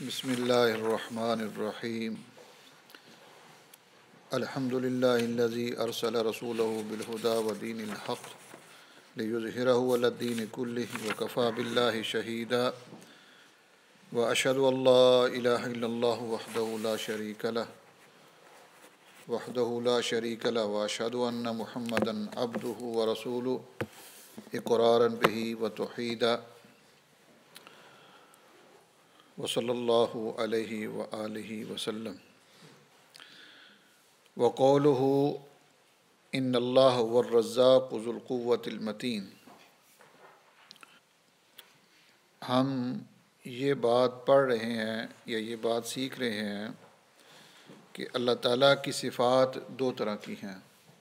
بسم اللہ الرحمن الرحیم الحمد للہ الذی ارسل رسولہ بالہدی ودین الحق لیظہرہ علی الدین کلہ وکفی باللہ شہیدا واشہد ان لا الہ الا اللہ وحدہ لا شریک لہ واشہد ان محمدا عبدہ ورسولہ اقرارا بہ وتوحیدا وصلی اللہ علیہ وآلہ وسلم وقولہ ان اللہ هو الرزاق ذو القوۃ المتین۔ ہم یہ بات پڑھ رہے ہیں یا یہ بات سیکھ رہے ہیں کہ اللہ تعالیٰ کی صفات دو طرح کی ہیں۔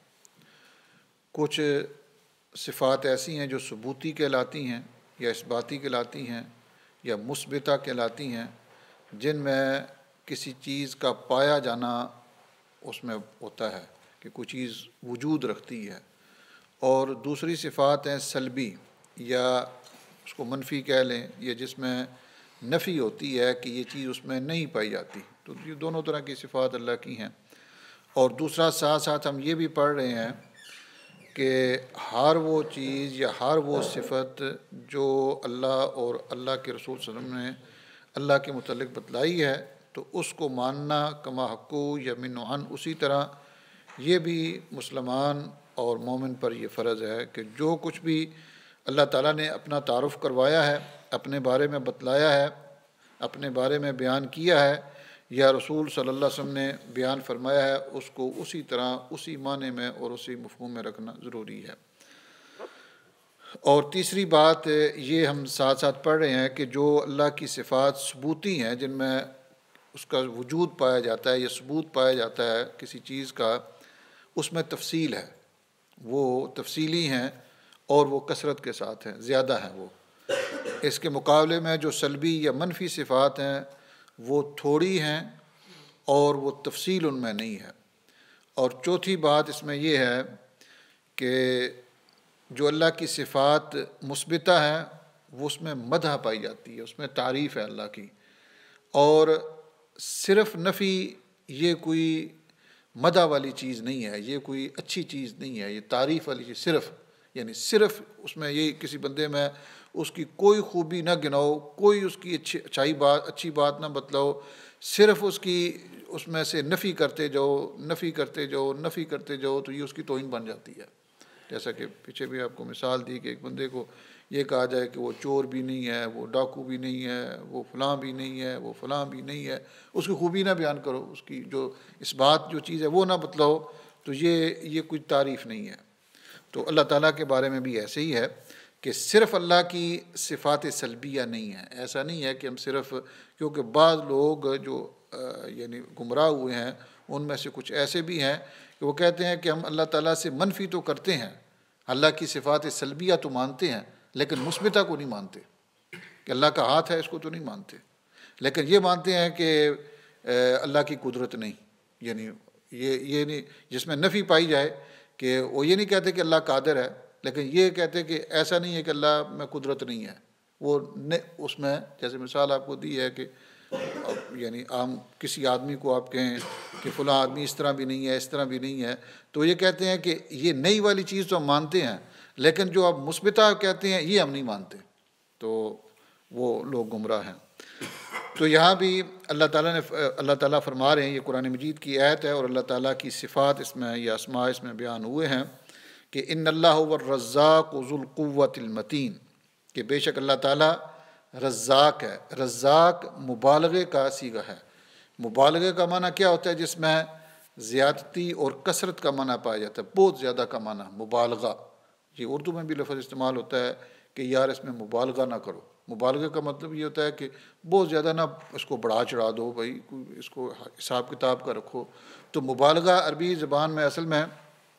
کچھ صفات ایسی ہیں جو ثبوتی کہلاتی ہیں یا اثباتی کہلاتی ہیں یا مثبتہ کہلاتی ہیں، جن میں کسی چیز کا پایا جانا اس میں ہوتا ہے کہ کوئی چیز وجود رکھتی ہے، اور دوسری صفات ہیں سلبی یا اس کو منفی کہہ لیں، یا جس میں نفی ہوتی ہے کہ یہ چیز اس میں نہیں پائی جاتی۔ تو یہ دونوں طرح کی صفات اللہ کی ہیں۔ اور دوسرا ساتھ ساتھ ہم یہ بھی پڑھ رہے ہیں کہ ہر وہ چیز یا ہر وہ صفت جو اللہ اور اللہ کے رسول صلی اللہ علیہ وسلم نے اللہ کے متعلق بتلائی ہے، تو اس کو ماننا کما حقو یمین عن، اسی طرح یہ بھی مسلمان اور مومن پر یہ فرض ہے کہ جو کچھ بھی اللہ تعالیٰ نے اپنا تعارف کروایا ہے، اپنے بارے میں بتلایا ہے، اپنے بارے میں بیان کیا ہے، یا رسول صلی اللہ علیہ وسلم نے بیان فرمایا ہے، اس کو اسی طرح اسی معنی میں اور اسی مفہوم میں رکھنا ضروری ہے۔ اور تیسری بات یہ ہم ساتھ ساتھ پڑھ رہے ہیں کہ جو اللہ کی صفات ثبوتی ہیں، جن میں اس کا وجود پایا جاتا ہے یا ثبوت پایا جاتا ہے کسی چیز کا، اس میں تفصیل ہے، وہ تفصیلی ہیں اور وہ کثرت کے ساتھ ہیں، زیادہ ہیں وہ۔ اس کے مقابلے میں جو سلبی یا منفی صفات ہیں وہ تھوڑی ہیں اور وہ تفصیل ان میں نہیں ہے۔ اور چوتھی بات اس میں یہ ہے کہ جو اللہ کی صفات مثبتہ ہیں وہ اس میں مدح پائی جاتی ہے، اس میں تعریف ہے اللہ کی، اور صرف نفی یہ کوئی مدح والی چیز نہیں ہے، یہ کوئی اچھی چیز نہیں ہے، یہ تعریف والی چیز صرف اس میں یہ کسی بندے میں اس کی کوئی خوبی نہ گناؤ، کوئی اس کی اچھی بات نہ بتلاؤ، صرف اس میں سے نفی کرتے جاؤ تو یہ اس کی توہین بن جاتی ہے۔ جیسا کہ پیچھے بھی آپ کو مثال دی کہ ایک بندے کو یہ کہا جائے کہ وہ چور بھی نہیں ہے، وہ ڈاکو بھی نہیں ہے، وہ فلاں بھی نہیں ہے، وہ فلاں بھی نہیں ہے، اس کی خوبی نہ بیان کرو، اس کی جو اس بات جو چیز ہے وہ نہ بتلاؤ، تو یہ کوئی تعریف نہیں ہے۔ تو اللہ تعالیٰ کے بارے میں بھی ایسے ہی ہے کہ صرف اللہ کی صفات سلبیہ نہیں ہیں۔ ایسا نہیں ہے کہ ہم صرف، کیونکہ بعض لوگ جو یعنی گمراہ ہوئے ہیں ان میں سے کچھ ایسے بھی ہیں کہ وہ کہتے ہیں کہ ہم اللہ تعالیٰ سے منفی تو کرتے ہیں، اللہ کی صفات سلبیہ تو مانتے ہیں لیکن مثبتہ کو نہیں مانتے، کہ اللہ کا ہاتھ ہے اس کو تو نہیں مانتے، لیکن یہ مانتے ہیں کہ اللہ کی قدرت نہیں، یعنی یہ نہیں، جس میں نفی پائی جائے کہ وہ یہ نہیں کہتے کہ اللہ قادر ہے، لیکن یہ کہتے کہ ایسا نہیں ہے کہ اللہ میں قدرت نہیں ہے۔ وہ اس میں جیسے مثال آپ کو دی ہے کہ یعنی عام کسی آدمی کو آپ کہیں کہ فلاں آدمی اس طرح بھی نہیں ہے، اس طرح بھی نہیں ہے، تو یہ کہتے ہیں کہ یہ نئی والی چیز تو ہم مانتے ہیں لیکن جو آپ مثبتہ کہتے ہیں یہ ہم نہیں مانتے، تو وہ لوگ گمراہ ہیں۔ تو یہاں بھی اللہ تعالیٰ فرما رہے ہیں، یہ قرآن مجید کی آیت ہے اور اللہ تعالیٰ کی صفات اس میں یا اسماء اس میں بیان ہوئے ہیں کہ ان اللہ هو الرزاق ذو القوۃ المتین، کہ بے شک اللہ تعالیٰ رزاق ہے۔ رزاق مبالغے کا صیغہ ہے۔ مبالغے کا معنی کیا ہوتا ہے؟ جس میں زیادتی اور کثرت کا معنی پایا جاتا ہے، بہت زیادہ کا معنی مبالغہ۔ یہ اردو میں بھی لفظ استعمال ہوتا ہے کہ یار اس میں مبالغہ نہ کرو۔ مبالغے کا مطلب یہ ہوتا ہے کہ بہت زیادہ نہ اس کو بڑھا چڑھا دو، بھائی اس کو حساب کتاب کا رکھو۔ تو مبالغہ عربی زبان میں اصل میں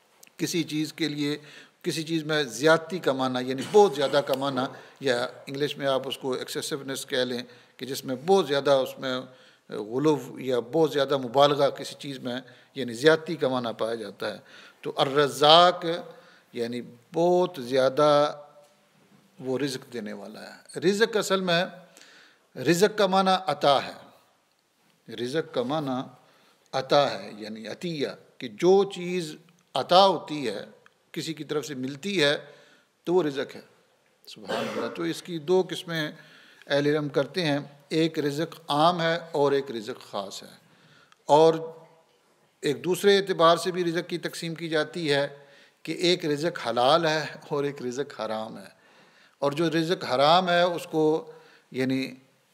کسی چیز کے لیے، کسی چیز میں زیادتی کا معنی یعنی بہت زیادہ کا معنی، یا انگلش میں آپ اس کو ایکسیسونیس کہہ لیں کہ جس میں بہت زیادہ اس میں غلو یا بہت زیادہ مبالغہ کسی چیز میں یعنی زیادتی کا معنی پایا جاتا ہے۔ تو الرزاق یعنی بہت زیادہ وہ رزق دینے والا ہے۔ رزق اصل میں، رزق کا معنی عطا ہے، رزق کا معنی عطا ہے، یعنی عطیہ، کہ جو چیز عطا ہوتی ہے، کسی کی طرف سے ملتی ہے تو وہ رزق ہے۔ سبحان اللہ۔ تو اس کی دو قسمیں اہل علم کرتے ہیں، ایک رزق عام ہے اور ایک رزق خاص ہے، اور ایک دوسرے اعتبار سے بھی رزق کی تقسیم کی جاتی ہے کہ ایک رزق حلال ہے اور ایک رزق حرام ہے، اور جو رزق حرام ہے اس کو یعنی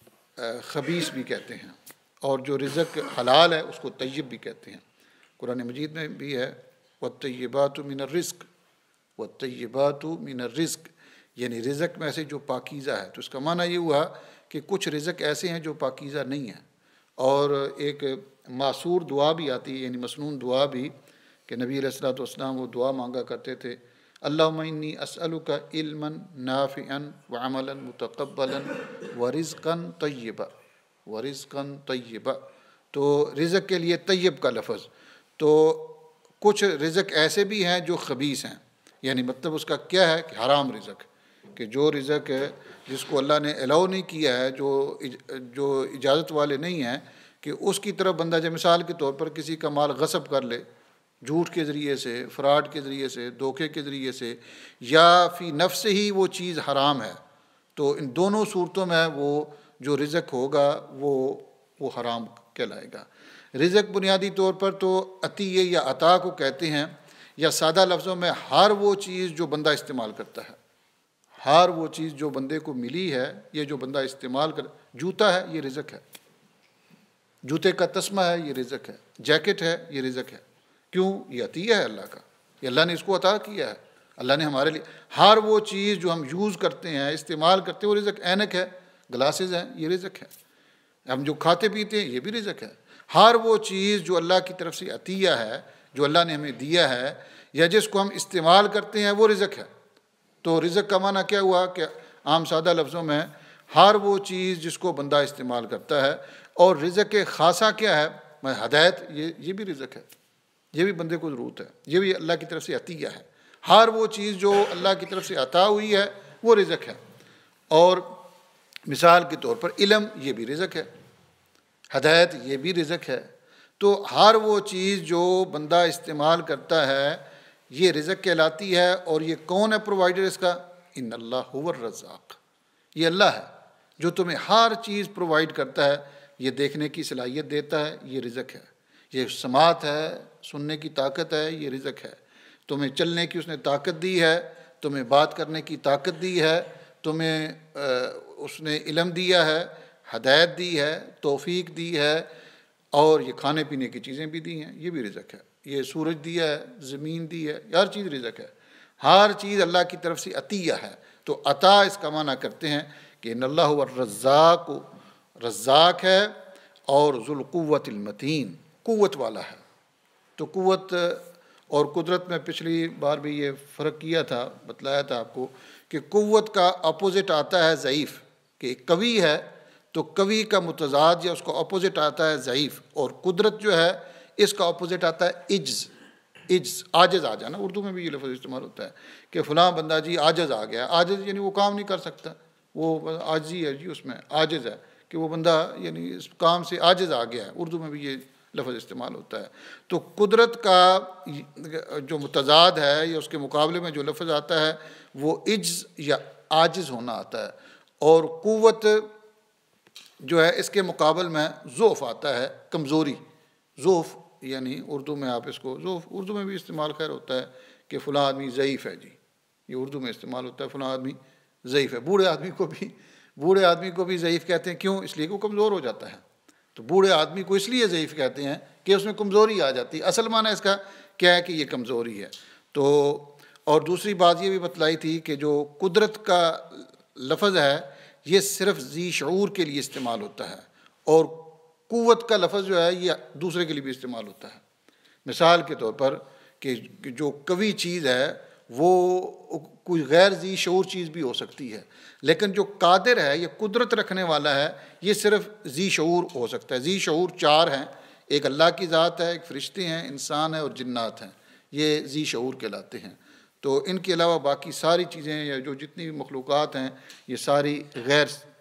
خبیث بھی کہتے ہیں، اور جو رزق حلال ہے اس کو طیب بھی کہتے ہیں۔ قرآن مجید میں بھی ہے وَالطَّيِّبَاتُ مِنَ الرِّزْقِ، وَالطَّيِّبَاتُ مِنَ الرِّزْقِ، یعنی رزق میں سے جو پاکیزہ ہے۔ تو اس کا معنی یہ ہوا کہ کچھ رزق ایسے ہیں جو پاکیزہ نہیں ہیں، اور ایک معصور دعا بھی آتی ہے، یعنی مسنون دعا بھی، کہ نبی علیہ الصلوۃ والسلام وہ دعا مانگا کرتے تھے، اللہم انی اسألک علما نافعا وعملا متقبلا ورزقا طیبا، ورزقا طیبا۔ تو رزق کے لیے طیب کا لفظ، تو کچھ رزق ایسے بھی ہیں جو خبیث ہیں، یعنی مطلب اس کا کیا ہے کہ حرام رزق، کہ جو رزق ہے جس کو اللہ نے الاؤ نہیں کیا ہے، جو اجازت والے نہیں ہیں، کہ اس کی طرف بندہ جب مثال کے طور پر کسی کا مال غصب کر لے، جھوٹ کے ذریعے سے، فراڈ کے ذریعے سے، دھوکے کے ذریعے سے، یا فی نفس ہی وہ چیز حرام ہے، تو ان دونوں صورتوں میں وہ جو رزق ہوگا وہ حرام کہلائے گا۔ رزق بنیادی طور پر تو عطیہ یا عطا کو کہتے ہیں، یا سادہ لفظوں میں ہر وہ چیز جو بندہ استعمال کرتا ہے، ہر وہ چیز جو بندے کو ملی ہے، یہ جو بندہ استعمال جوتا ہے یہ رزق ہے، جوتے کا تسمہ ہے یہ رزق ہے، جیکٹ ہے یہ رزق ہے۔ کیوں؟ یہ عطیہ ہے اللہ کا، یہ اللہ نے اس کو عطا کیا ہے، اللہ نے ہمارے لیے ہر وہ چیز جو ہم یوز کرتے ہیں، استعمال کرتے ہیں، وہ رزق۔ اینک ہے، گلاسز ہیں، یہ رزق ہے۔ ہم جو کھاتے پیتے ہیں یہ بھی رزق ہے۔ ہر وہ چیز جو اللہ کی طرف سے عطیہ ہے، جو اللہ نے ہمیں دیا ہے، یا جس کو ہم استعمال کرتے ہیں، وہ رزق ہے۔ تو رزق کا معنی کیا ہوا کہ عام سادہ لفظوں میں ہر وہ چیز جس کو بندہ استعمال کرتا ہے۔ اور رزق خاصہ کیا ہے؟ ہدایت، یہ بھی رزق ہے، یہ بھی بندے کو ضرورت ہے، یہ بھی اللہ کی طرف سے عطیہ ہے۔ ہر وہ چیز جو اللہ کی طرف سے عطا ہوئی ہے وہ رزق ہے۔ اور مثال کے طور پر علم، یہ بھی رزق ہے، ہدایت یہ بھی رزق ہے۔ تو ہر وہ چیز جو بندہ استعمال کرتا ہے یہ رزق کہلاتی ہے۔ اور یہ کون ہے پرووائڈر اس کا؟ ان اللہ هو الرزاق، یہ اللہ ہے جو تمہیں ہر چیز پرووائڈ کرتا ہے، یہ دیکھنے کی صلاحیت دیتا ہے، یہ رزق ہے۔ یہ سماعت ہے، سننے کی طاقت ہے، یہ رزق ہے۔ تمہیں چلنے کی اس نے طاقت دی ہے، تمہیں بات کرنے کی طاقت دی ہے، تمہیں اس نے علم دیا ہے، ہدایت دی ہے، توفیق دی ہے، اور یہ کھانے پینے کی چیزیں بھی دی ہیں، یہ بھی رزق ہے۔ یہ سورج دیا ہے، زمین دی ہے، ہر چیز رزق ہے۔ ہر چیز اللہ کی طرف سے عطیہ ہے۔ تو عطا اس کا معنی کرتے ہیں کہ ان اللہ هو الرزاق، رزاق ہے، اور ذو القوت المتین، قوت والا ہے۔ تو قوت اور قدرت میں پچھلی بار بھی یہ فرق کیا تھا، بتلایا تھا آپ کو، کہ قوت کا اپوزٹ آتا ہے ضعیف، کہ قوی ہے تو قوی کا متضاد یا اس کا اپوزٹ آتا ہے ضعیف، اور قدرت جو ہے اس کا اپوزٹ آتا ہے عجز، عاجز آ جانا۔ اردو میں بھی یہ لفظ استعمال ہوتا ہے کہ فلاں بندہ جی عاجز آ گیا۔ عاجز یعنی وہ کام نہیں کر سکتا، وہ عاجزی ہے جی، اس میں عاجز ہے کہ وہ بندہ یعنی اس کام سے عاجز آ گیا ہے۔ اردو میں بھی یہ لفظ استعمال ہوتا ہے۔ تو قدرت کا جو متضاد ہے یا اس کے مقابلے میں جو لفظ آتا ہے وہ عجز یا عاجز ہونا آتا ہے، اور قوت جو ہے اس کے مقابل میں ضعف آتا ہے، کمزوری۔ ضعف یعنی اردو میں آپ اس کو ضعف، اردو میں بھی استعمال خیر ہوتا ہے کہ فلاں آدمی ضعیف ہے جی، یہ اردو میں استعمال ہوتا ہے، فلاں آدمی ضعیف ہے۔ بوڑھے آدمی کو بھی ضعیف کہتے ہیں، کیوں؟ اس لیے کہ وہ کمزور ہو جاتا ہے۔ تو بوڑھے آدمی کو اس لیے ضعیف کہتے ہیں کہ اس میں کمزوری آ جاتی ہے۔ اصل معنی اس کا کیا ہے کہ یہ کمزوری ہے۔ تو اور دوسری بات یہ بھی بتلائی تھی کہ جو قدرت کا لفظ ہے یہ صرف ذی شعور کے لیے استعمال ہوتا ہے، اور قوت کا لفظ جو ہے یہ دوسرے کے لیے بھی استعمال ہوتا ہے۔ مثال کے طور پر کہ جو قوی چیز ہے وہ کوئی غیر ذی شعور چیز بھی ہو سکتی ہے، لیکن جو قادر ہے، یہ قدرت رکھنے والا ہے، یہ صرف ذی شعور ہو سکتا ہے۔ ذی شعور چار ہیں، ایک اللہ کی ذات ہے، ایک فرشتے ہیں، انسان ہے، اور جنات ہیں، یہ ذی شعور کہلاتے ہیں۔ تو ان کے علاوہ باقی ساری چیزیں یا جو جتنی بھی مخلوقات ہیں یہ ساری غیر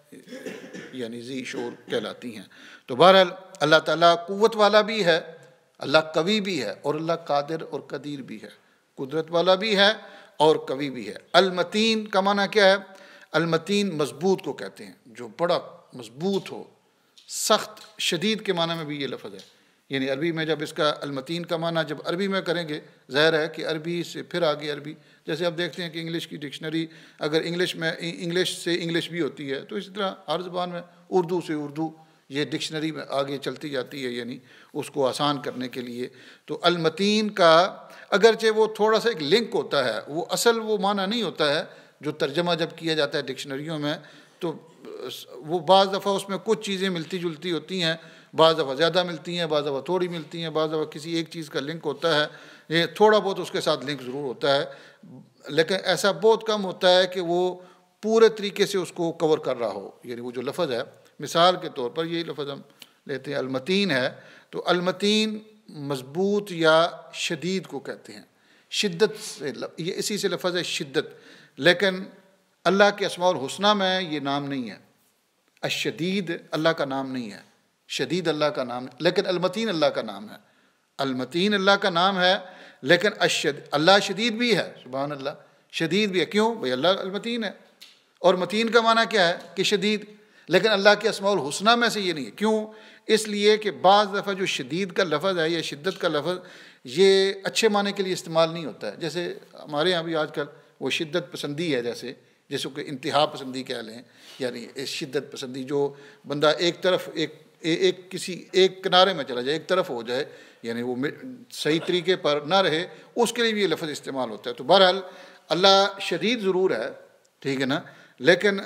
یعنی ذی شعور کہلاتی ہیں۔ تو بہرحال اللہ تعالیٰ قوت والا بھی ہے، اللہ قوی بھی ہے، اور اللہ قادر اور قدیر بھی ہے، قدرت والا بھی ہے اور قوی بھی ہے۔ المتین کا معنی کیا ہے؟ المتین مضبوط کو کہتے ہیں، جو بڑا مضبوط ہو، سخت، شدید کے معنی میں بھی یہ لفظ ہے۔ یعنی عربی میں جب اس کا المتین کا معنی جب عربی میں کریں گے، ظاہر ہے کہ عربی سے پھر آگے عربی، جیسے آپ دیکھتے ہیں کہ انگلش کی ڈکشنری اگر انگلش سے انگلش بھی ہوتی ہے، تو اسی طرح ہر زبان میں اردو سے اردو یہ ڈکشنری میں آگے چلتی جاتی ہے، یعنی اس کو آسان کرنے کے لیے۔ تو المتین کا اگرچہ وہ تھوڑا سا ایک لنک ہوتا ہے، وہ اصل وہ معنی نہیں ہوتا ہے جو ترجمہ جب کیا جاتا ہے ڈکشنریوں میں، تو وہ بعض دفعہ اس میں کچھ چیزیں ملتی جلتی ہوتی ہیں، بعض دفعہ زیادہ ملتی ہیں، بعض دفعہ تھوڑی ملتی ہیں، بعض دفعہ کسی ایک چیز کا لنک ہوتا ہے، یہ تھوڑا بہت اس کے ساتھ لنک ضرور ہوتا ہے، لیکن ایسا بہت کم ہوتا ہے کہ وہ پورے طریقے سے اس کو کور کر رہا ہو۔ یعنی وہ جو لفظ ہے، مثال کے طور پر یہی لفظ ہم لیتے ہیں المتین ہے، تو المتین مضبوط یا شدید کو کہتے ہیں، شدت سے، یہ اسی سے لفظ ہے شدت، لیکن اللہ کے اسماء الحسنہ میں یہ نام نہیں ہے۔ الشدید اللہ کا نام نہیں ہے، شدید اللہ کا نام ہے، لیکن المتین اللہ کا نام ہے۔ المتین اللہ کا نام ہے، لیکن اللہ شدید بھی ہے، سبحان اللہ، شدید بھی ہے۔ کیوں؟ بھئی اللہ المتین ہے، اور متین کا معنی کیا ہے کہ شدید، لیکن اللہ کے اسماء الحسنہ میں سے یہ نہیں ہے۔ کیوں؟ اس لیے کہ بعض دفعہ جو شدید کا لفظ ہے یا شدت کا لفظ، یہ اچھے معنی کے لیے استعمال نہیں ہوتا ہے۔ جیسے ہمارے ہاں بھی آج کل وہ شدت پسندی ہے، جیسے کہ انتہا پسندی کہہ لیں، یعنی شدت پسندی، جو بندہ ایک طرف کسی ایک کنارے میں چلا جائے، ایک طرف ہو جائے، یعنی وہ صحیح طریقے پر نہ رہے، اس کے لیے بھی یہ لفظ استعمال ہوتا ہے۔ تو بہرحال اللہ شدید ضرور ہے، ٹھیک ہے نا، لیکن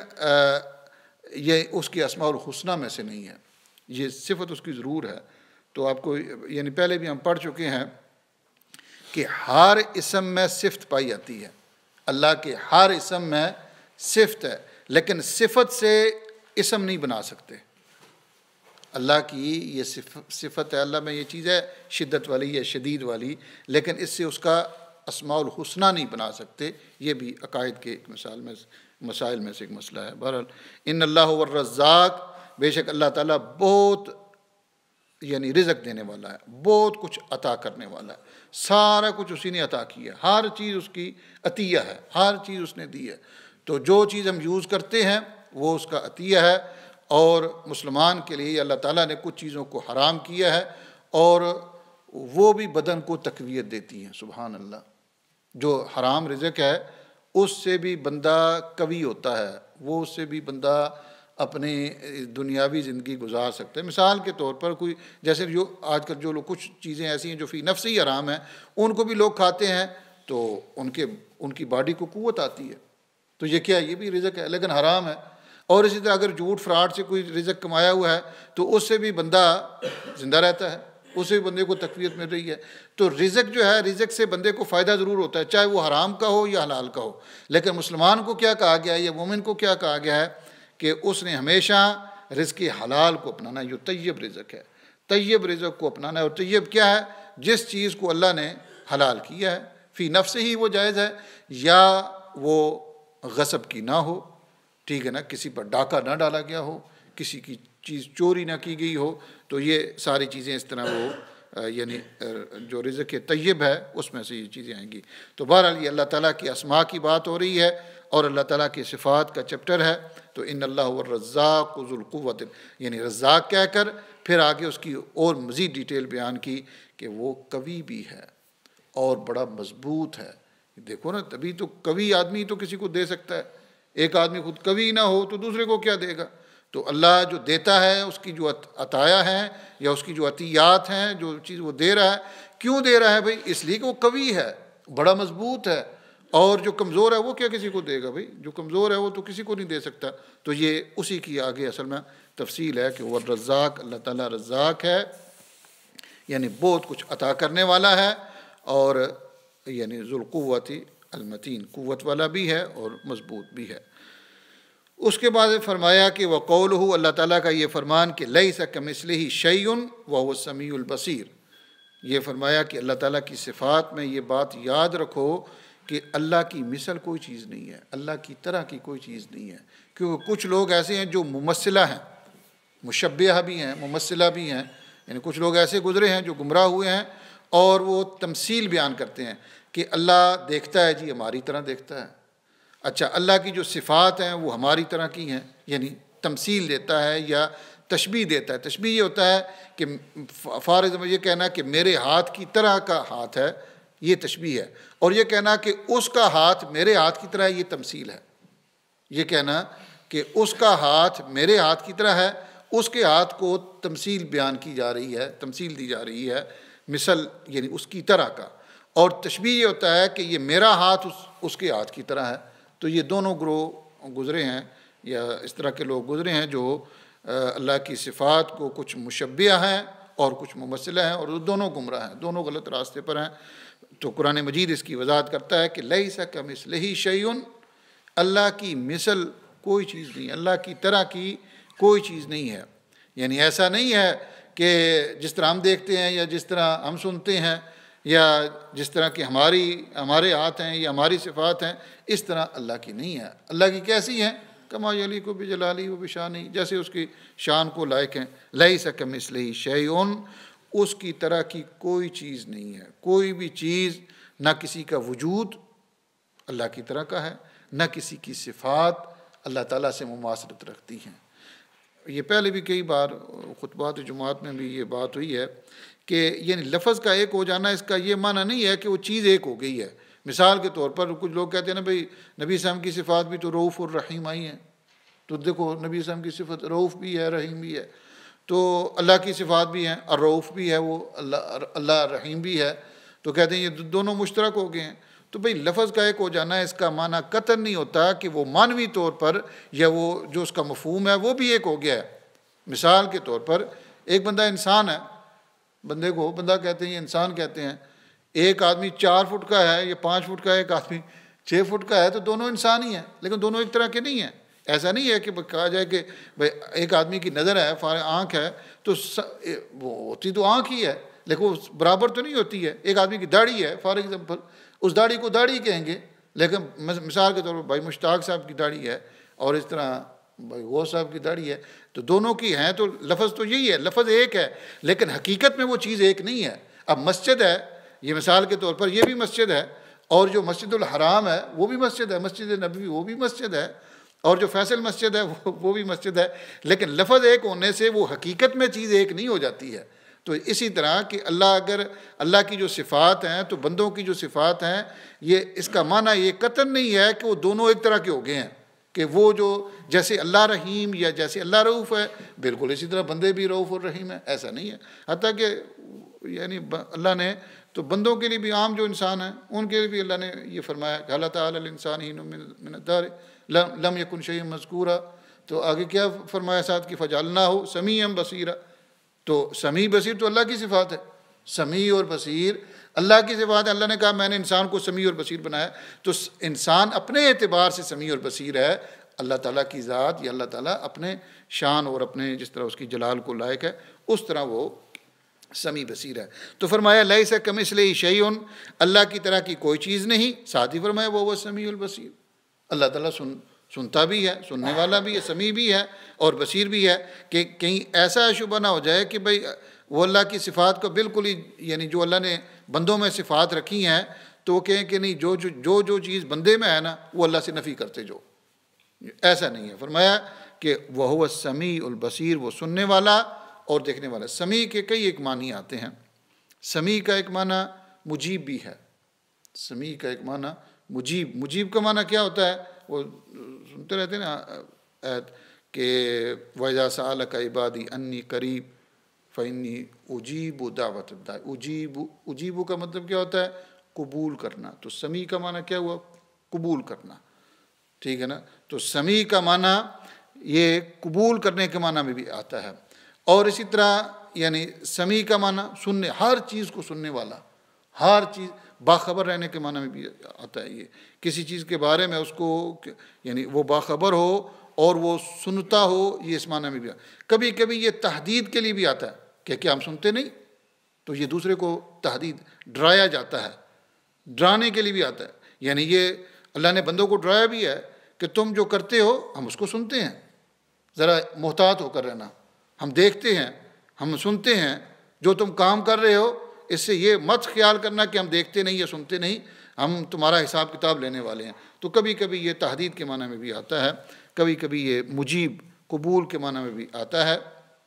یہ اس کی اسماء الحسنہ میں سے نہیں ہے، یہ صفت اس کی ضرور ہے۔ تو آپ کو یعنی پہلے بھی ہم پڑھ چکے ہیں کہ ہر اسم میں صفت پائی جاتی ہے، اللہ کے ہر اسم میں صفت ہے، لیکن صفت سے اسم نہیں بنا سکتے۔ اللہ کی یہ صفت ہے، اللہ میں یہ چیز ہے شدت والی یا شدید والی، لیکن اس سے اس کا اسماء الحسنہ نہیں بنا سکتے۔ یہ بھی عقائد کے ایک مسائل میں سے ایک مسئلہ ہے۔ بہرحال ان اللہ هو الرزاق، بے شک اللہ تعالیٰ بہت یعنی رزق دینے والا ہے، بہت کچھ عطا کرنے والا ہے، سارا کچھ اسی نے عطا کیا، ہر چیز اس کی عطیہ ہے، ہر چیز اس نے دی ہے۔ تو جو چیز ہم یوز کرتے ہیں وہ اس کا عطیہ ہے، اور مسلمان کے لیے اللہ تعالیٰ نے کچھ چیزوں کو حرام کیا ہے، اور وہ بھی بدن کو تقویت دیتی ہیں، سبحان اللہ۔ جو حرام رزق ہے اس سے بھی بندہ قوی ہوتا ہے، وہ اس سے بھی بندہ اپنی دنیاوی زندگی گزار سکتا ہے۔ مثال کے طور پر کوئی جیسے جو آج کل جو لوگ کچھ چیزیں ایسی ہیں جو فی نفس ہی حرام ہیں، ان کو بھی لوگ کھاتے ہیں تو ان کی باڈی کو قوت آتی ہے، تو یہ کیا ہے؟ یہ بھی رزق ہے لیکن حرام ہے۔ اور اسی طرح اگر جھوٹ فراڈ سے کوئی رزق کمایا ہوا ہے تو اس سے بھی بندہ زندہ رہتا ہے، اس سے بھی بندے کو تقویت مل رہی ہے۔ تو رزق جو ہے، رزق سے بندے کو فائدہ ضرور ہوتا ہے، چاہے وہ حرام کا ہو یا حلال کا ہو۔ لیکن مسلمان کو کیا کہا گیا ہے، یا مومن کو کیا کہا گیا ہے کہ اس نے ہمیشہ رزق حلال کو اپنانا ہے، جو طیب رزق ہے، طیب رزق کو اپنانا ہے۔ اور طیب کیا ہے؟ جس چیز کو اللہ نے حلال کیا ہے، فی نفس ہی وہ جائز ہے، یا وہ غصب کی نہ ہو، ٹھیک ہے نا، کسی پر ڈاکہ نہ ڈالا گیا ہو، کسی کی چیز چوری نہ کی گئی ہو، تو یہ ساری چیزیں اس طرح وہ یعنی جو رزق طیب ہے اس میں سے یہ چیزیں آئیں گی۔ تو بہرحال یہ اللہ تعالیٰ کی اسماء کی بات ہو رہی ہے اور اللہ تعالیٰ کی صفات کا چیپٹر ہے۔ تو ان اللہ هو الرزاق ذو القوت، یعنی رزاق کہہ کر پھر آگے اس کی اور مزید ڈیٹیل بیان کی کہ وہ قوی بھی ہے اور بڑا مضبوط ہے۔ دیکھو نا، تبھی تو قوی آدمی تو کسی کو دے سکتا ہے، ایک آدمی خود قوی نہ ہو تو دوسرے کو کیا دے گا؟ تو اللہ جو دیتا ہے، اس کی جو عطایا ہیں یا اس کی جو عطیات ہیں، جو چیز وہ دے رہا ہے، کیوں دے رہا ہے بھائی؟ اس لیے کہ وہ قوی ہے، بڑا مضبوط ہے، اور جو کمزور ہے وہ کیا کسی کو دے گا بھائی؟ جو کمزور ہے وہ تو کسی کو نہیں دے سکتا۔ تو یہ اسی کی آگے اصل میں تفصیل ہے کہ وہ الرزاق، اللہ تعالیٰ رزاق ہے، یعنی بہت کچھ عطا کرنے والا ہے، اور یعنی ذو القوت المتین، قوت والا بھی ہے اور مضبوط بھی ہے۔ اس کے بعد فرمایا کہ وَقَوْلُهُ، اللہ تعالیٰ کا یہ فرمان کہ لَيْسَ كَمِثْلِهِ شَيْءٌ وَهُوَ السَّمِيعُ الْبَصِيرُ، یہ فرمایا کہ اللہ تعالیٰ کی صفات میں یہ بات یاد رکھو کہ اللہ کی مثل کوئی چیز نہیں ہے، اللہ کی طرح کی کوئی چیز نہیں ہے، کیونکہ کچھ لوگ ایسے ہیں جو ممثلہ ہیں، مشبہہ بھی ہیں، ممثلہ بھی ہیں، یعنی کچھ لوگ ایسے گزرے ہیں جو گمراہ ہوئے ہیں اور وہ تمثیل بیان کرتے ہیں کہ اللہ دیکھتا ہے، جی ہماری طرح دیکھتا ہے، اچھا اللہ کی جو صفات ہیں وہ ہماری طرح کی ہیں، یعنی تمثیل دیتا ہے یا تشبیہ دیتا ہے۔ تشبیہ یہ ہوتا ہے کہ فار ایگزامپل یہ کہنا کہ میرے ہاتھ کی طرح کا ہاتھ ہے، یہ تشبیہ ہے، اور یہ کہنا کہ اس کا ہاتھ میرے ہاتھ کی طرح ہے، یہ تمثیل ہے۔ یہ کہنا کہ اس کا ہاتھ میرے ہاتھ کی طرح ہے، اس کے ہاتھ کو تمثیل بیان کی جا رہی ہے، تمثیل دی جا رہی ہے، مثل یعنی اس کی طرح کا، اور تشبیہ یہ ہوتا ہے کہ یہ میرا ہاتھ اس کے ہاتھ کی طرح ہے۔ تو یہ دونوں گروہ گزرے ہیں یا اس طرح کے لوگ گزرے ہیں جو اللہ کی صفات کو کچھ مشبہہ ہیں اور کچھ ممثلہ ہیں، اور دونوں گمراہ ہیں، دونوں غلط راستے پر ہیں۔ تو قرآن مجید اس کی وضاحت کرتا ہے کہ لیس کمثلہ شیء، اللہ کی مثل کوئی چیز نہیں، اللہ کی طرح کی کوئی چیز نہیں ہے۔ یعنی ایسا نہیں ہے کہ جس طرح ہم دیکھتے ہیں یا جس طرح ہم سنتے ہیں یا جس طرح کہ ہمارے ہاتھ ہیں یا ہماری صفات ہیں، اس طرح اللہ کی نہیں ہے۔ اللہ کی کیسی ہیں؟ کما یلیق بجلالہ و بشانہ، جیسے اس کی شان کو لائق ہیں۔ لیس کمثلہ شیء، اس کی طرح کی کوئی چیز نہیں ہے، کوئی بھی چیز، نہ کسی کا وجود اللہ کی طرح کا ہے، نہ کسی کی صفات اللہ تعالیٰ سے مماثلت رکھتی ہیں۔ یہ پہلے بھی کئی بار خطبات جمعات میں بھی یہ بات ہوئی ہے کہ یعنی لفظ کا ایک ہو جانا اس کا یہ معنی نہیں ہے کہ وہ چیز ایک ہو گئی ہے۔ مثال کے طور پر کچھ لوگ کہتے ہیں نا بھئی نبی صلی اللہ علیہ وسلم کی صفات بھی تو رؤوف الرحیم آئی ہیں، تو دیکھو نبی صلی اللہ علیہ وسلم کی صفت رؤوف بھی ہے، رحیم بھی ہے، تو اللہ کی صفات بھی ہیں، الرؤوف بھی ہے وہ، اللہ رحیم بھی ہے، تو کہتے ہیں یہ دونوں مشترک ہو گئے ہیں۔ تو بھئی لفظ کا ایک ہو جانا اس کا معنی قطعاً نہیں ہوتا کہ وہ معنوی طور پر یا وہ جو اس کا مفہوم ہے وہ بھی ایک ہو گیا ہے۔ مثال کے طور پر ایک بندہ انسان ہے، بندے کو بندہ کہتے ہیں، انسان کہتے ہیں، ایک آدمی 4 فٹ کا ہے یا 5 فٹ کا ہے، ایک آدمی 6 فٹ کا ہے، تو دونوں انسان ہی ہیں، لیکن دونوں ایک طرح کے نہیں ہیں۔ ایسا نہیں ہے کہ کہا جائے کہ بھئی ایک آدمی کی نظر ہے، آنکھ ہے، تو وہ ہوتی تو آنکھ ہی ہے لیکن وہ برابر تو نہیں ہوتی ہے۔ ایک آدمی کی داڑھی ہے، فار ایگزامپل، اس داڑھی کو داڑھی کہیں گے، لیکن مثال کے طور پر بھائی مشتاق صاحب کی داڑھی ہے اور اس طرح بھائی غوث صاحب کی داڑھی ہے، تو دونوں کی ہیں، تو لفظ تو یہی ہے، لفظ ایک ہے، لیکن حقیقت میں وہ چیز ایک نہیں ہے۔ اب مسجد ہے، یہ مثال کے طور پر یہ بھی مسجد ہے، اور جو مسجد الحرام ہے وہ بھی مسجد ہے، مسجد نبوی وہ بھی مسجد ہے، اور جو فیصل مسجد ہے وہ بھی مسجد ہے، لیکن لفظ ایک ہونے سے وہ حقیقت میں چیز ایک نہیں ہو جاتی ہے۔ تو اسی طرح کہ اللہ کی جو صفات ہیں، تو بندوں کی جو صفات ہیں، یہ اس کا معنی یہ قطعاً نہیں ہے کہ وہ دونوں ایک طرح کے ہو گئے ہیں، کہ وہ جو جیسے اللہ رحیم یا جیسے اللہ رؤوف ہے بالکل اسی طرح بندے بھی رؤوف اور رحیم ہیں، ایسا نہیں ہے۔ حتیٰ کہ یعنی اللہ نے تو بندوں کے لیے بھی، عام جو انسان ہیں ان کے لیے بھی اللہ نے یہ فرمایا کہ اللہ تعالیٰ الانسان حین من الدہر لم یکن شیئا مذکورا، تو آگے کیا فرمایا ساتھ کہ فجعلناہ سمیعا بصیرا، تو سمیع بصیر تو اللہ کی صفات ہے، سمیع اور بصیر اللہ کی صفات ہے۔ اللہ نے کہا میں نے انسان کو سمیع اور بصیر بنایا، تو انسان اپنے اعتبار سے سمیع اور بصیر ہے، اللہ تعالیٰ کی ذات یا اللہ تعالیٰ اپنے شان اور اپنے جس طرح اس کی جلال کو لائق ہے اس طرح وہ سمیع بصیر ہے۔ تو فرمایا لیس کمثلہ شیء، اللہ کی طرح کی کوئی چیز نہیں، ساتھ ہی فرمایا وہ السمیع البصیر، اللہ تعالیٰ سنتا بھی ہے، سننے والا بھی ہے، سمیع بھی ہے اور بصیر بھی ہے، کہ کہیں ایسا شبہ نہ ہو جائے کہ بھئی وہ اللہ کی صفات کو بالکل ہی، یعنی جو اللہ نے بندوں میں صفات رکھی ہیں تو وہ کہیں کہ نہیں جو چیز بندے میں ہے نا وہ اللہ سے نفی کرتے، جو ایسا نہیں ہے۔ فرمایا کہ وَهُوَ السَّمِيعُ الْبَصِيرُ، وہ سننے والا اور دیکھنے والا۔ سمیع کے کئی ایک معنی آتے ہیں، سمیع کا ایک معنی مجیب بھی ہے، سمیع کا ایک معنی مجیب کا معنی کیا ہوتا ہے؟ وہ سنتے رہتے ہیں نا آیت کہ وَإِذَا سَأَلَكَ عِبَادِي أَنِّي قَرِيبٌ فَإِنِّي أُجِيبُ دَعْوَةَ الدَّاعِ، اجیب کا مطلب کیا ہوتا ہے؟ قبول کرنا۔ تو سمیع کا معنی کیا ہوا؟ قبول کرنا، ٹھیک ہے نا؟ تو سمیع کا معنی یہ قبول کرنے کے معنی میں بھی آتا ہے، اور اسی طرح یعنی سمیع کا معنی سننے، ہر چیز کو سننے والا، ہر چیز باخبر رہنے کے معنی میں بھی آتا ہے۔ یہ کسی چیز کے بارے میں اس کو یعنی وہ باخبر ہو اور وہ سنتا ہو، یہ اس معنی میں بھی آتا ہے۔ کبھی کبھی یہ تحدید کے لیے بھی آتا ہے کہ کیا ہم سنتے نہیں، تو یہ دوسرے کو تحدید، ڈرایا جاتا ہے، ڈرانے کے لیے بھی آتا ہے۔ یعنی یہ اللہ نے بندوں کو ڈرایا بھی ہے کہ تم جو کرتے ہو ہم اس کو سنتے ہیں، ذرا محتاط ہو کر رہنا، ہم دیکھتے ہیں، ہم سنتے ہیں، جو تم کام کر رہے ہو اس سے یہ مت خیال کرنا کہ ہم دیکھتے نہیں یا سنتے نہیں، ہم تمہارا حساب کتاب لینے والے ہیں۔ تو کبھی کبھی یہ تحدید کے معنی میں بھی آتا ہے، کبھی کبھی یہ مجیب قبول کے معنی میں بھی آتا ہے۔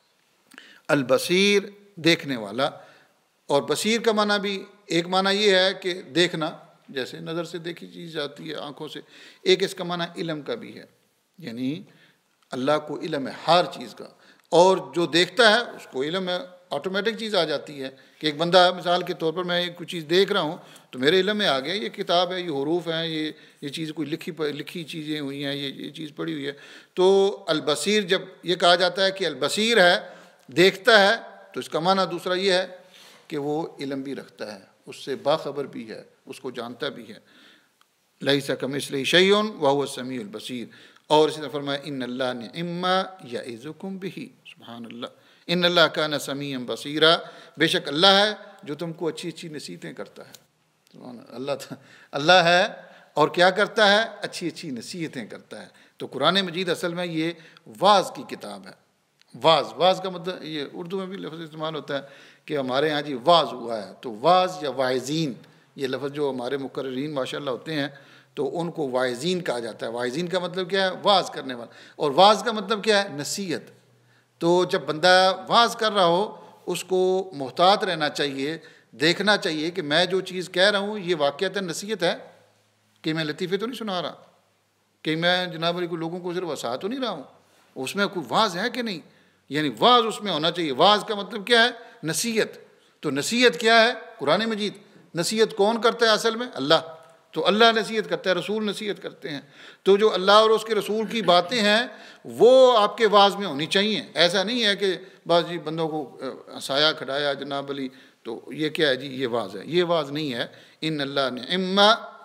البصیر دیکھنے والا، اور بصیر کا معنی بھی ایک معنی یہ ہے کہ دیکھنا، جیسے نظر سے دیکھی چیز جاتی ہے آنکھوں سے، ایک اس کا معنی علم کا بھی ہے، یعنی اللہ کو علم ہے ہر چیز کا، اور جو دیکھتا ہے اس کو علم ہے، آٹومیٹک چیز آ جاتی ہے کہ ایک بندہ مثال کے طور پر میں کوئی چیز دیکھ رہا ہوں تو میرے علم میں آ گیا یہ کتاب ہے، یہ حروف ہیں، یہ چیز کوئی لکھی چیزیں ہوئی ہیں، یہ چیز پڑھی ہوئی ہے۔ تو البصیر جب یہ کہا جاتا ہے کہ البصیر ہے، دیکھتا ہے، تو اس کا معنی دوسرا یہ ہے کہ وہ علم بھی رکھتا ہے، اس سے باخبر بھی ہے، اس کو جانتا بھی ہے۔ لیس کمثلہ شیء وہو السمیع البصیر۔ اور اسی طرح فرمایا ان اللہ نعم یعظکم بہ، سبحان اللہ، ان اللہ کان سمیعا بصیرا، بے شک اللہ ہے جو تم کو اچھی اچھی نصیحتیں کرتا ہے۔ سبحان اللہ ہے اور کیا کرتا ہے؟ اچھی اچھی نصیحتیں کرتا ہے۔ تو قرآن مجید اصل میں یہ واعظ کی کتاب ہے۔ واعظ کا مطلب یہ اردو میں بھی لفظ استعمال ہوتا ہے کہ ہمارے ہاں جی واعظ ہوا ہے، تو واعظ یا واعظین، یہ لفظ جو ہمارے مقررین ماشاء اللہ ہوتے ہیں تو ان کو واعظین کہا جاتا ہے۔ واعظین کا مطلب کیا ہے؟ واعظ کرنے والا، اور واعظ کا مطلب کیا ہے؟ نصیحت۔ تو جب بندہ واعظ کر رہا ہو اس کو محتاط رہنا چاہیے، دیکھنا چاہیے کہ میں جو چیز کہہ رہا ہوں یہ واقعتاً نصیحت ہے، کہ میں لطیفے تو نہیں سنا رہا، کہ میں جناب علی کو لوگوں کو صرف ہنسا تو نہیں رہا ہوں، اس میں کوئی واعظ ہے کہ نہیں، یعنی واعظ اس میں ہونا چاہیے۔ واعظ کا مطلب کیا ہے؟ نصیحت۔ تو نصیحت کیا ہے؟ قرآن مجید۔ نصیحت کون کرتا ہے اصل میں؟ اللہ۔ تو اللہ نصیحت کرتا ہے، رسول نصیحت کرتے ہیں۔ تو جو اللہ اور اس کے رسول کی باتیں ہیں وہ آپ کے واعظ میں ہونی چاہیے۔ ایسا نہیں ہے کہ بعض جی بندوں کو ہنسایا کھڑایا جناب علی تو یہ کیا ہے جی یہ واعظ ہے، یہ واعظ نہیں ہے۔ ان اللہ نعم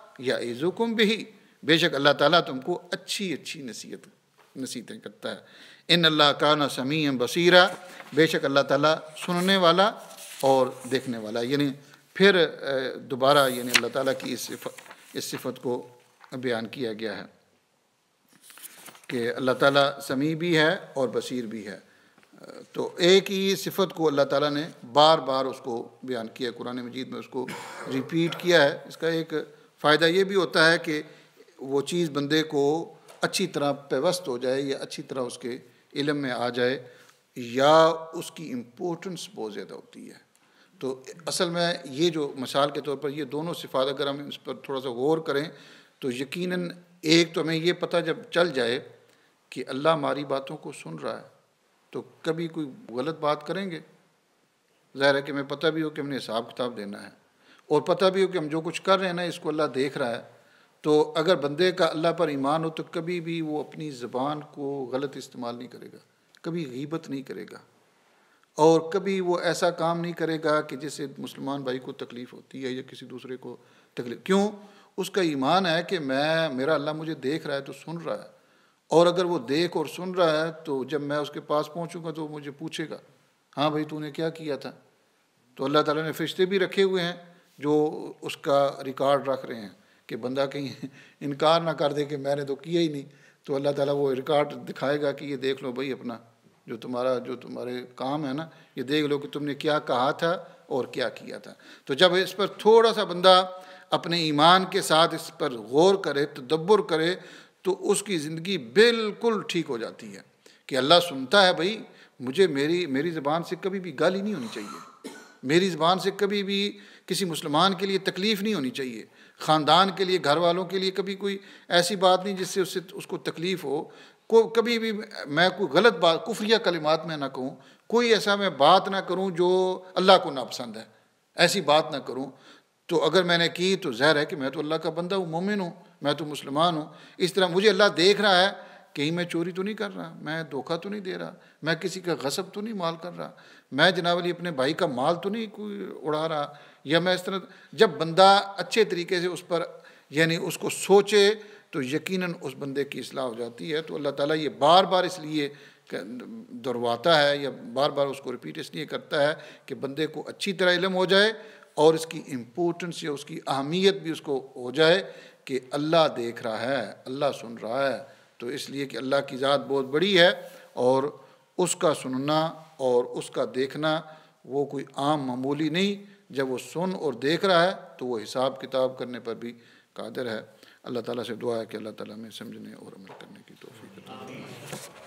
یعظکم بہ، بے شک اللہ تعالیٰ تم کو اچھی اچھی نصیحتیں کرتا ہے۔ ان اللہ کان سمیعا بصیرا، بے شک اللہ تعالیٰ سننے والا اور دیکھنے والا۔ یعنی پھر دوبارہ یعنی اللہ تعالیٰ کی اس صفت کو بیان کیا گیا ہے کہ اللہ تعالیٰ سمیع بھی ہے اور بصیر بھی ہے۔ تو ایک ہی صفت کو اللہ تعالیٰ نے بار بار اس کو بیان کیا، قرآن مجید میں اس کو ریپیٹ کیا ہے۔ اس کا ایک فائدہ یہ بھی ہوتا ہے کہ وہ چیز بندے کو اچھی طرح پیوست ہو جائے یا اچھی طرح اس کے علم میں آ جائے، یا اس کی امپورٹنس بہت زیادہ ہوتی ہے۔ تو اصل میں یہ جو مثال کے طور پر یہ دونوں صفات اگر ہم اس پر تھوڑا سا غور کریں تو یقیناً ایک تو ہمیں یہ پتہ جب چل جائے کہ اللہ ہماری باتوں کو سن رہا ہے تو کبھی کوئی غلط بات کریں گے؟ ظاہر ہے کہ ہمیں پتہ بھی ہو کہ ہم نے حساب کتاب دینا ہے، اور پتہ بھی ہو کہ ہم جو کچھ کر رہے ہیں نا اس کو اللہ دیکھ رہا ہے، تو اگر بندے کا اللہ پر ایمان ہو تو کبھی بھی وہ اپنی زبان کو غلط استعمال نہیں کرے گا، کبھی غیبت نہیں کرے گا، اور کبھی وہ ایسا کام نہیں کرے گا کہ جس سے مسلمان بھائی کو تکلیف ہوتی ہے یا کسی دوسرے کو تکلیف۔ کیوں؟ اس کا ایمان ہے کہ میرا اللہ مجھے دیکھ رہا ہے تو سن رہا ہے، اور اگر وہ دیکھ اور سن رہا ہے تو جب میں اس کے پاس پہنچوں گا تو وہ مجھے پوچھے گا ہاں بھائی تو نے کیا کیا تھا۔ تو اللہ تعالیٰ نے فرشتے بھی رکھے ہوئے ہیں جو اس کا ریکارڈ رکھ رہے ہیں کہ بندہ کہیں انکار نہ کر دے کہ میں نے تو کیا ہی نہیں، تو اللہ تعالیٰ وہ ریکارڈ دکھائے گا کہ یہ دیکھ لو بھائی اپنا جو تمہارے کام ہے نا، یہ دیکھ لو کہ تم نے کیا کہا تھا اور کیا کیا تھا۔ تو جب اس پر تھوڑا سا بندہ اپنے ایمان کے ساتھ اس پر غور کرے، تدبر کرے، تو اس کی زندگی بالکل ٹھیک ہو جاتی ہے کہ اللہ سنتا ہے بھائی مجھے، میری زبان سے کبھی بھی گالی نہیں ہونی چاہیے، میری زبان سے کبھی بھی کسی مسلمان کے لیے تکلیف نہیں ہونی چاہیے، خاندان کے لیے، گھر والوں کے لیے کبھی کوئی ایسی بات نہیں جس سے اس کو تکلیف ہو، کبھی بھی میں کوئی غلط بات کفریہ کلمات میں نہ کہوں، کوئی ایسا میں بات نہ کروں جو اللہ کو ناپسند ہے، ایسی بات نہ کروں۔ تو اگر میں نے کی تو ظاہر ہے کہ میں تو اللہ کا بندہ ہوں، مومن ہوں، میں تو مسلمان ہوں۔ اس طرح مجھے اللہ دیکھ رہا ہے، کہیں میں چوری تو نہیں کر رہا، میں دھوکہ تو نہیں دے رہا، میں کسی کا غصب تو نہیں مال کر رہا، میں جناب علی اپنے بھائی کا مال تو نہیں کوئی اڑا رہا، یا میں اس طرح۔ جب بندہ اچھے طریقے سے اس پر یعنی اس کو سوچے تو یقیناً اس بندے کی اصلاح ہو جاتی ہے۔ تو اللہ تعالیٰ یہ بار بار اس لیے دہرواتا ہے یا بار بار اس کو ریپیٹ اس لیے کرتا ہے کہ بندے کو اچھی طرح علم ہو جائے اور اس کی امپورٹنس یا اس کی اہمیت بھی اس کو ہو جائے کہ اللہ دیکھ رہا ہے، اللہ سن رہا ہے، تو اس لیے کہ اللہ کی ذات بہت بڑی ہے، اور اس کا سننا اور اس کا دیکھنا وہ کوئی عام معمولی نہیں۔ جب وہ سن اور دیکھ رہا ہے تو وہ حساب کتاب کرنے پر بھی قادر ہے۔ اللہ تعالیٰ سے دعا ہے کہ اللہ تعالیٰ ہمیں سمجھنے اور عمل کرنے کی توفیق عطا فرمائے۔